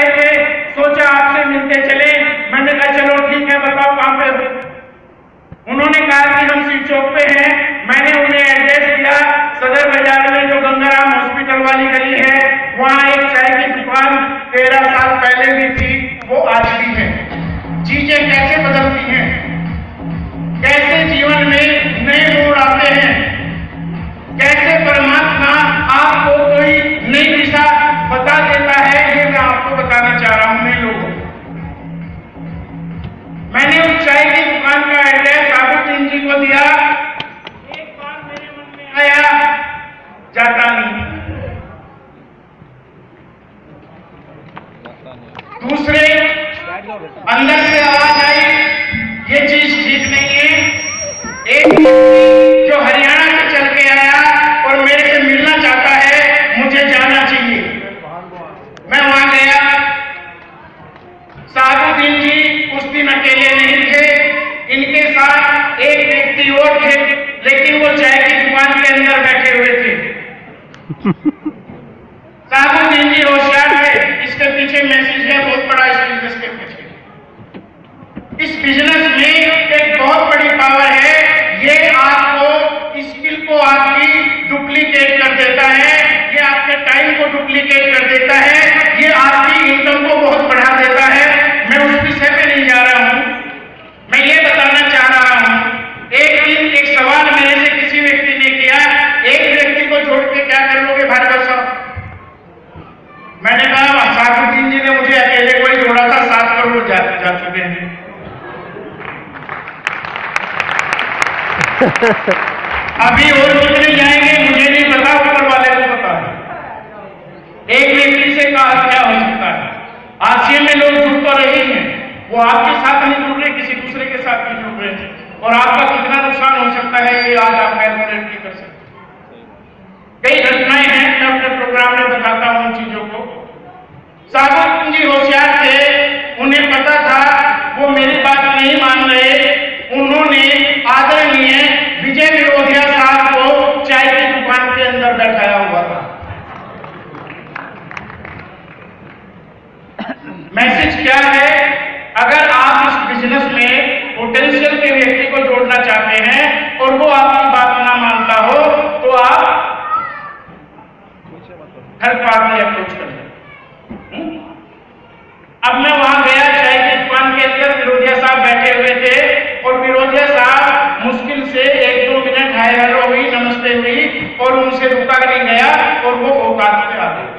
रहे थे, सोचा आपसे मिलते चले। मैंने कहा चलो ठीक है, बताओ कहाँ पे हो। उन्होंने कहा कि हम सिर चौक पे हैं। मैंने उन्हें एड्रेस दिया, सदर बाजार में जो गंगाराम हॉस्पिटल वाली गली है, वहां एक चाय की दुकान 13 साल पहले भी थी, वो आज भी है। चीजें कैसे बदलती हैं, कैसे जीवन में नए मोड़ आते हैं, कैसे परमात्मा आपको कोई नई दिशा बता देता है, ये मैं आपको बताना चाह रहा हूं। मैं लोगों मैंने उस चाय की दुकान का एड्रेस साबुद्दीन जी को दिया। एक बार मेरे मन में आया, जाता नहीं। दूसरे अंदर से आवाज आई, ये चीज ठीक नहीं है। एक जो हरियाणा से चल के आया और मेरे से मिलना चाहता है, मुझे जाना चाहिए। मैं वहां गया। साबुद्दीन जी उस दिन अकेले नहीं थे, इनके साथ एक व्यक्ति और थे, लेकिन वो चाय की दुकान के अंदर बैठे हुए थे। साबुद्दीन जी होशियार थे, इसके पीछे मैसेज है बहुत बड़ा। इस बिजनेस के पीछे, इस बिजनेस में एक बहुत बड़ी पावर है। ये आपको स्किल को आपकी डुप्लीकेट कर देता है, ये आपके टाइम को डुप्लीकेट कर देता है, ये आपकी इनकम को बहुत बढ़ा देता है। मैं उस विषय पे नहीं जा रहा हूं, मैं ये बताना चाह रहा हूं। एक दिन एक सवाल मेरे से किसी व्यक्ति ने किया, एक व्यक्ति को जोड़ के क्या कर लोगे भार्गव साहब? मैंने कहा साबुद्दीन जी ने मुझे अकेले को ही जोड़ा था, 7 करोड़ जा चुके हैं। अभी और कितने जाएंगे मुझे नहीं पता, ऊपर वाले को पता है। एक व्यक्ति से कहा क्या हो सकता है? आसिया में लोग जुड़ तो रहे हैं, वो आपके साथ नहीं जुड़ रहे, किसी दूसरे के साथ नहीं जुड़ रहे, और आपका कितना नुकसान हो सकता है कि आज आप कैलकुलेट नहीं कर सकते। कई घटनाएं हैं, मैं अपने प्रोग्राम में बताता हूं उन चीजों को। साबुद्दीन जी होशियार थे, उन्हें पता था वो मेरी बात नहीं मान रहे। उन्होंने आदरणीय विजय विरोधिया साहब को चाय की दुकान के अंदर बैठाया हुआ था। मैसेज क्या है? अगर आप इस बिजनेस में पोटेंशियल के व्यक्ति को जोड़ना चाहते हैं और वो आपकी बात ना मानता हो, तो आप थर्ड पार्टी अप्रोच करें। अब मैं वहां गया, चाय की दुकान के अंदर विरोधिया साहब बैठे हुए थे, और विरोधिया साहब मुश्किल से 1-2 मिनट हाय हेलो हुई, नमस्ते हुई, और उनसे रुका नहीं गया, और वो औकात पे आ गए।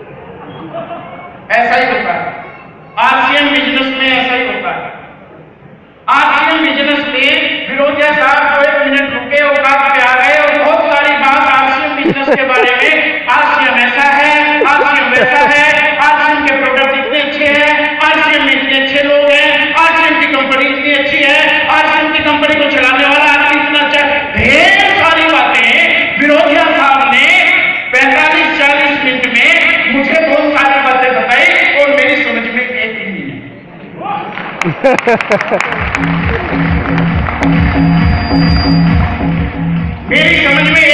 ऐसा ही होता है आसियन बिजनेस में, ऐसा ही होता है। आसियन बिजनेस में विरोधिया साहब 1 मिनट रुके, औकात पे आ गए, और बहुत सारी बात आसियन बिजनेस के बारे में, आसियन ऐसा है, आसियन वैसा है, आसियन के प्रोडक्ट इतने अच्छे हैं, आसियन में इतने अच्छे लोग हैं, आसियन की कंपनी इतनी अच्छी है, आसियन की कंपनी को चलाने वाला आदमी इतना अच्छा। ढेर सारी बातें विरोधिया साहब ने 45-40 मिनट में मुझे बहुत सारी बातें बताई, और मेरी समझ में एक भी नहीं मेरी समझ में